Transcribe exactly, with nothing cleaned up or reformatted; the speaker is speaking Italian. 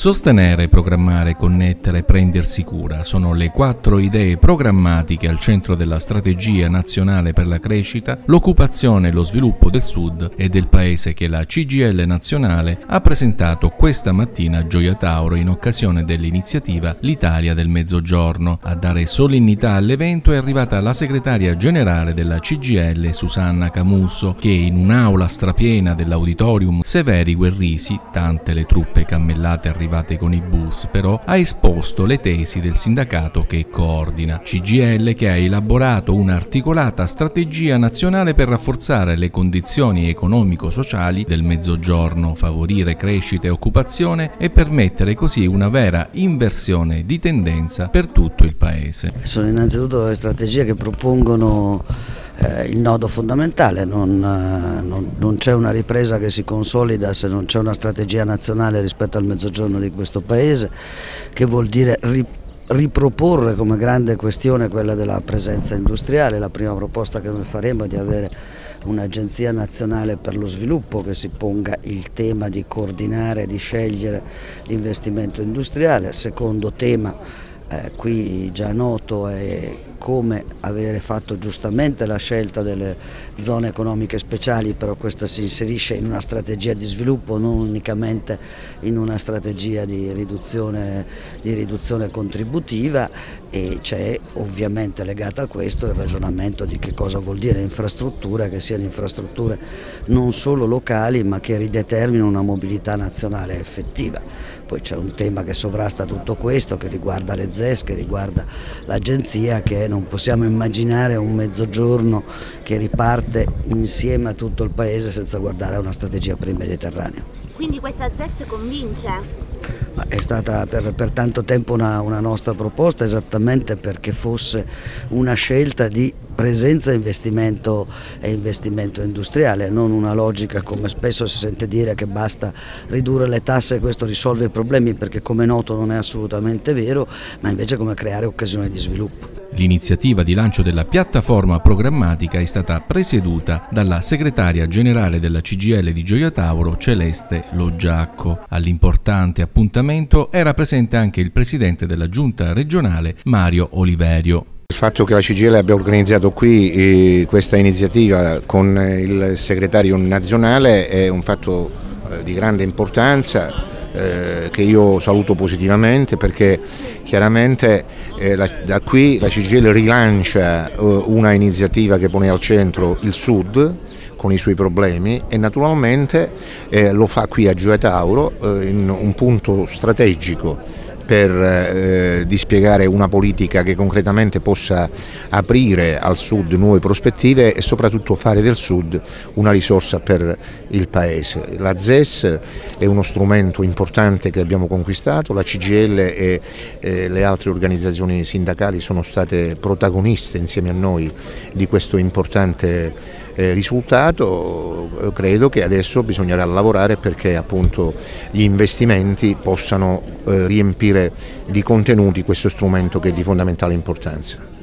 Sostenere, programmare, connettere, prendersi cura sono le quattro idee programmatiche al centro della strategia nazionale per la crescita, l'occupazione e lo sviluppo del Sud e del Paese che la C G I L nazionale ha presentato questa mattina a Gioia Tauro in occasione dell'iniziativa L'Italia del Mezzogiorno. A dare solennità all'evento è arrivata la segretaria generale della C G I L Susanna Camusso, che in un'aula strapiena dell'Auditorium Severi Guerrisi, tante le truppe cammellate arrivate con i bus, però ha esposto le tesi del sindacato che coordina. C G I L che ha elaborato un'articolata strategia nazionale per rafforzare le condizioni economico-sociali del Mezzogiorno, favorire crescita e occupazione e permettere così una vera inversione di tendenza per tutto il Paese. Sono innanzitutto le strategie che propongono Eh, il nodo fondamentale, non, eh, non, non c'è una ripresa che si consolida se non c'è una strategia nazionale rispetto al mezzogiorno di questo Paese, che vuol dire ri, riproporre come grande questione quella della presenza industriale. La prima proposta che noi faremo è di avere un'agenzia nazionale per lo sviluppo che si ponga il tema di coordinare e di scegliere l'investimento industriale. Il secondo tema, eh, qui già noto, è come avere fatto giustamente la scelta delle zone economiche speciali, però questa si inserisce in una strategia di sviluppo, non unicamente in una strategia di riduzione, di riduzione contributiva, e c'è ovviamente legato a questo il ragionamento di che cosa vuol dire infrastruttura, che siano infrastrutture non solo locali ma che rideterminino una mobilità nazionale effettiva. Poi c'è un tema che sovrasta tutto questo, che riguarda le Z E S, che riguarda l'agenzia, che non possiamo immaginare un mezzogiorno che riparte insieme a tutto il Paese senza guardare a una strategia per il Mediterraneo. Quindi questa Z E S convince? È stata per, per tanto tempo una, una nostra proposta, esattamente perché fosse una scelta di presenza e investimento, e investimento industriale, non una logica come spesso si sente dire che basta ridurre le tasse e questo risolve i problemi, perché come noto non è assolutamente vero, ma invece come creare occasioni di sviluppo. L'iniziativa di lancio della piattaforma programmatica è stata presieduta dalla segretaria generale della C G I L di Gioia Tauro, Celeste Loggiacco. All'importante appuntamento era presente anche il presidente della giunta regionale, Mario Oliverio. Il fatto che la C G I L abbia organizzato qui eh, questa iniziativa con il segretario nazionale è un fatto eh, di grande importanza, eh, che io saluto positivamente, perché chiaramente eh, la, da qui la C G I L rilancia eh, una iniziativa che pone al centro il Sud con i suoi problemi, e naturalmente eh, lo fa qui a Gioia Tauro, eh, in un punto strategico per eh, dispiegare una politica che concretamente possa aprire al Sud nuove prospettive e soprattutto fare del Sud una risorsa per il Paese. La Z E S è uno strumento importante che abbiamo conquistato, la C G I L e eh, le altre organizzazioni sindacali sono state protagoniste insieme a noi di questo importante Eh, risultato. Credo che adesso bisognerà lavorare perché appunto gli investimenti possano eh, riempire di contenuti questo strumento che è di fondamentale importanza.